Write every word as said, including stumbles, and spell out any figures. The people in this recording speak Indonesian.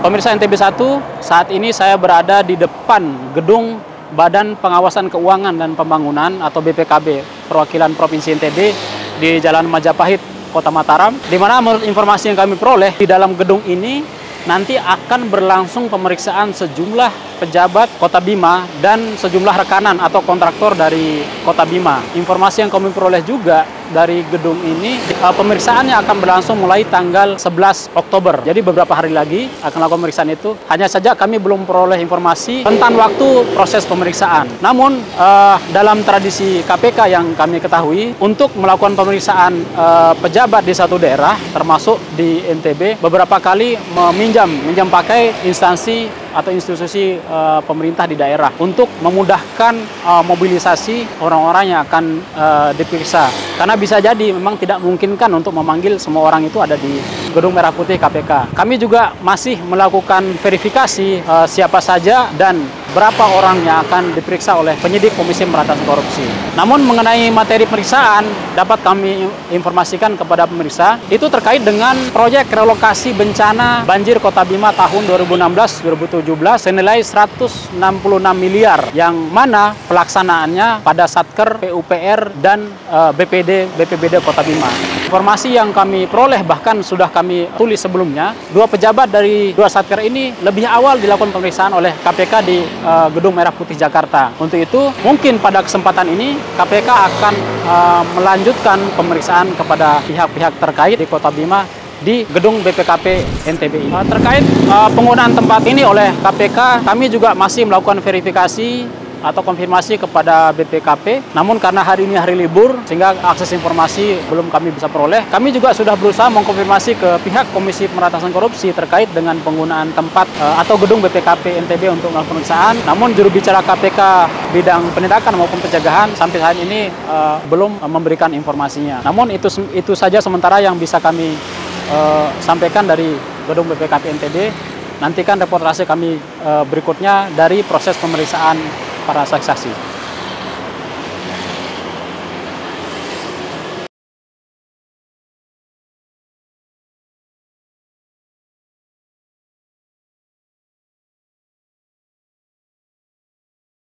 Pemirsa N T B satu, saat ini saya berada di depan gedung Badan Pengawasan Keuangan dan Pembangunan atau B P K B, perwakilan Provinsi N T B di Jalan Majapahit, Kota Mataram, di mana menurut informasi yang kami peroleh, di dalam gedung ini nanti akan berlangsung pemeriksaan sejumlah pejabat Kota Bima dan sejumlah rekanan atau kontraktor dari Kota Bima. Informasi yang kami peroleh juga dari gedung ini, pemeriksaannya akan berlangsung mulai tanggal sebelas Oktober. Jadi beberapa hari lagi akan lakukan pemeriksaan itu. Hanya saja kami belum peroleh informasi tentang waktu proses pemeriksaan. Namun eh, dalam tradisi K P K yang kami ketahui, untuk melakukan pemeriksaan eh, pejabat di satu daerah, termasuk di N T B, beberapa kali meminjam, minjam pakai instansi atau institusi uh, pemerintah di daerah untuk memudahkan uh, mobilisasi orang-orang yang akan uh, diperiksa. Karena bisa jadi memang tidak memungkinkan untuk memanggil semua orang itu ada di Gedung Merah Putih K P K. Kami juga masih melakukan verifikasi uh, siapa saja dan berapa orang yang akan diperiksa oleh penyidik Komisi Pemberantasan Korupsi. Namun mengenai materi pemeriksaan dapat kami informasikan kepada pemirsa, itu terkait dengan proyek relokasi bencana banjir Kota Bima tahun dua ribu enam belas dua ribu tujuh belas senilai seratus enam puluh enam miliar, yang mana pelaksanaannya pada Satker, P U P R, dan uh, B P D B P B D Kota Bima. Informasi yang kami peroleh, bahkan sudah kami tulis sebelumnya, dua pejabat dari dua Satker ini lebih awal dilakukan pemeriksaan oleh K P K di uh, Gedung Merah Putih Jakarta. Untuk itu, mungkin pada kesempatan ini K P K akan uh, melanjutkan pemeriksaan kepada pihak-pihak terkait di Kota Bima di gedung B P K P N T B ini. Uh, terkait uh, penggunaan tempat ini oleh K P K, kami juga masih melakukan verifikasi atau konfirmasi kepada B P K P. Namun karena hari ini hari libur, sehingga akses informasi belum kami bisa peroleh. Kami juga sudah berusaha mengkonfirmasi ke pihak Komisi Pemberantasan Korupsi terkait dengan penggunaan tempat uh, atau gedung B P K P N T B untuk melakukan pemeriksaan. Namun juru bicara K P K bidang penindakan maupun pencegahan sampai saat ini uh, belum uh, memberikan informasinya. Namun itu itu saja sementara yang bisa kami uh, sampaikan dari gedung B P K P N T B. Nantikan reportase kami uh, berikutnya dari proses pemeriksaan para saksi-saksi.